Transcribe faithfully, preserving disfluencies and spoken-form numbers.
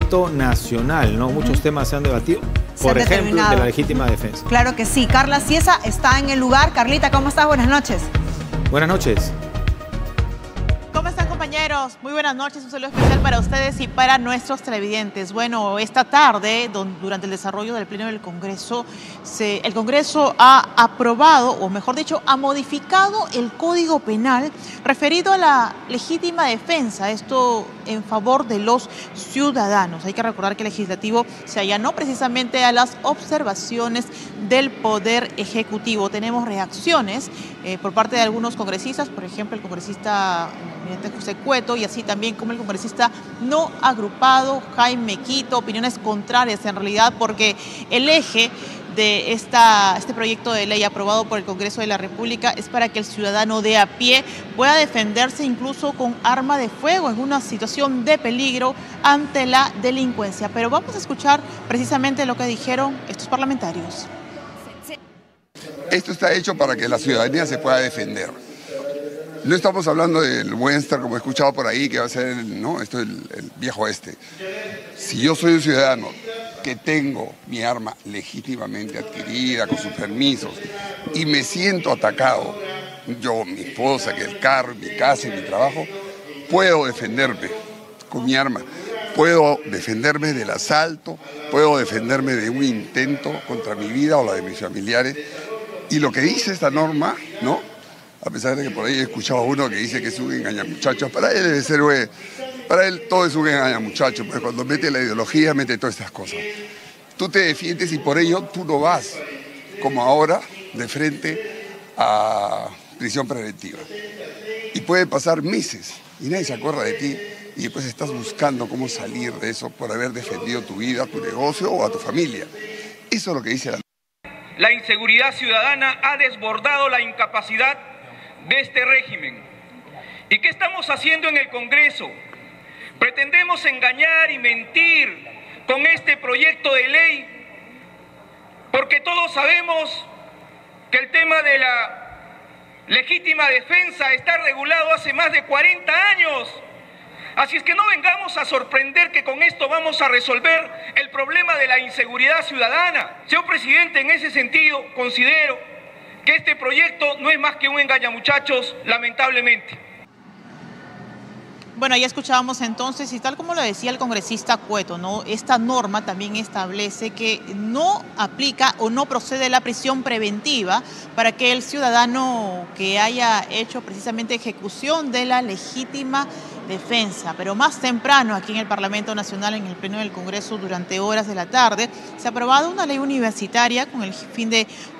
Parlamento Nacional, ¿no? Muchos uh-huh. temas se han debatido, por han ejemplo, de la legítima defensa. Claro que sí. Carla Ciesa está en el lugar. Carlita, ¿cómo estás? Buenas noches. Buenas noches. ¿Cómo están, compañeros? Muy buenas noches, un saludo especial para ustedes y para nuestros televidentes. Bueno, esta tarde, don, durante el desarrollo del Pleno del Congreso, se, el Congreso ha aprobado, o mejor dicho, ha modificado el Código Penal referido a la legítima defensa, esto en favor de los ciudadanos. Hay que recordar que el legislativo se allanó precisamente a las observaciones del Poder Ejecutivo. Tenemos reacciones eh, por parte de algunos congresistas, por ejemplo, el congresista José Cueto, y así también como el congresista no agrupado Jaime Quito, opiniones contrarias en realidad, porque el eje de esta, este proyecto de ley aprobado por el Congreso de la República es para que el ciudadano de a pie pueda defenderse incluso con arma de fuego en una situación de peligro ante la delincuencia. Pero vamos a escuchar precisamente lo que dijeron estos parlamentarios. Esto está hecho para que la ciudadanía se pueda defender. No estamos hablando del Western, como he escuchado por ahí, que va a ser, ¿no? Esto es el, el viejo este. Si yo soy un ciudadano que tengo mi arma legítimamente adquirida, con sus permisos, y me siento atacado, yo, mi esposa, que el carro, mi casa y mi trabajo, puedo defenderme con mi arma. Puedo defenderme del asalto, puedo defenderme de un intento contra mi vida o la de mis familiares. Y lo que dice esta norma, ¿no? A pesar de que por ahí he escuchado a uno que dice que es un engañamuchachos, para él debe ser, güey, para él todo es un engañamuchachos, porque cuando mete la ideología, mete todas estas cosas. Tú te defiendes y por ello tú no vas, como ahora, de frente a prisión preventiva. Y puede pasar meses y nadie se acuerda de ti y después estás buscando cómo salir de eso por haber defendido tu vida, tu negocio o a tu familia. Eso es lo que dice la ley. La inseguridad ciudadana ha desbordado la incapacidad de este régimen. ¿Y qué estamos haciendo en el Congreso? Pretendemos engañar y mentir con este proyecto de ley, porque todos sabemos que el tema de la legítima defensa está regulado hace más de cuarenta años. Así es que no vengamos a sorprender que con esto vamos a resolver el problema de la inseguridad ciudadana. Señor presidente, en ese sentido considero que este proyecto no es más que un engañamuchachos, lamentablemente. Bueno, ya escuchábamos entonces, y tal como lo decía el congresista Cueto, ¿no? Esta norma también establece que no aplica o no procede la prisión preventiva para que el ciudadano que haya hecho precisamente ejecución de la legítima defensa. Pero más temprano, aquí en el Parlamento Nacional, en el Pleno del Congreso, durante horas de la tarde, se ha aprobado una ley universitaria con el fin de